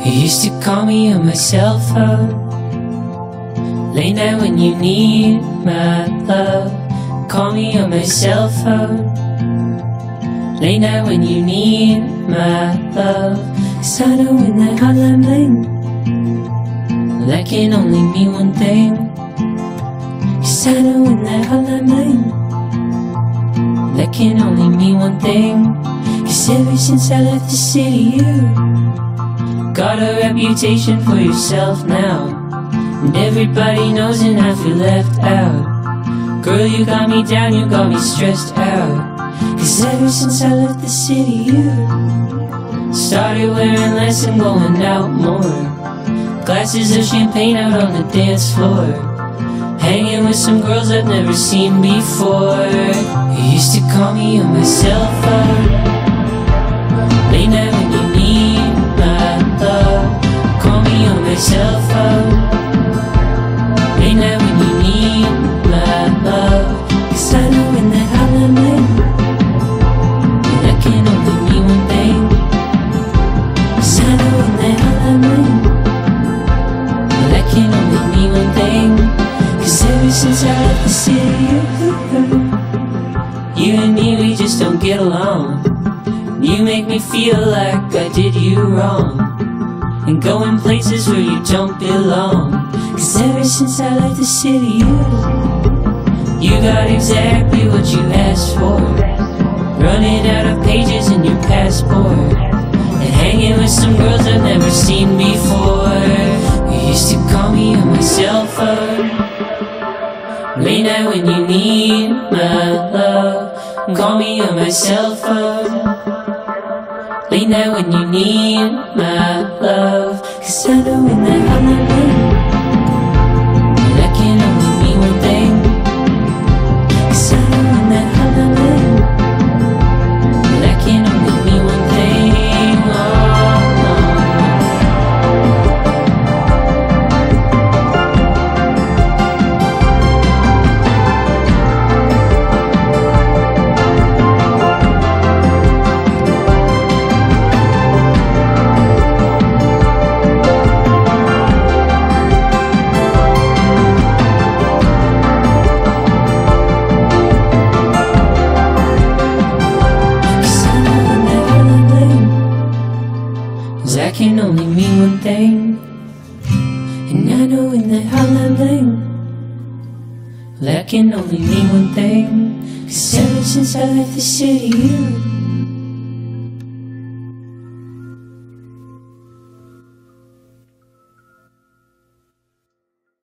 You used to call me on my cell phone, late night when you need my love. Call me on my cell phone, late night when you need my love. 'Cause I know when that hotline bling, that can only mean one thing. 'Cause I know when that hotline bling, that can only mean one thing. 'Cause ever since I left the city, you got a reputation for yourself now, and everybody knows and I feel left out. Girl, you got me down, you got me stressed out. 'Cause ever since I left the city, you started wearing less and going out more. Glasses of champagne out on the dance floor, hanging with some girls I've never seen before. You used to call me on my cell phone, late night when you need my love. Call me on my cell phone, late night when you need my love. 'Cause I know when that hotline bling, that can only mean one thing. 'Cause I know when that hotline bling, that can only mean one thing. 'Cause ever since I left the city, you and me, we just don't get along. You make me feel like I did you wrong, and going places where you don't belong. 'Cause ever since I left the city, you got exactly what you asked for, running out of pages in your passport, and hanging with some girls I've never seen before. You used to call me on my cell phone, late night when you need my love. Call me on my cell phone, late night when you need my love. 'Cause I know when that hotline bling, that can only mean one thing. 'Cause I know when that hotline bling, that can only mean one thing. Oh, oh. That can only mean one thing. And I know when that hotline bling, that can only mean one thing. 'Cause ever since I left the city,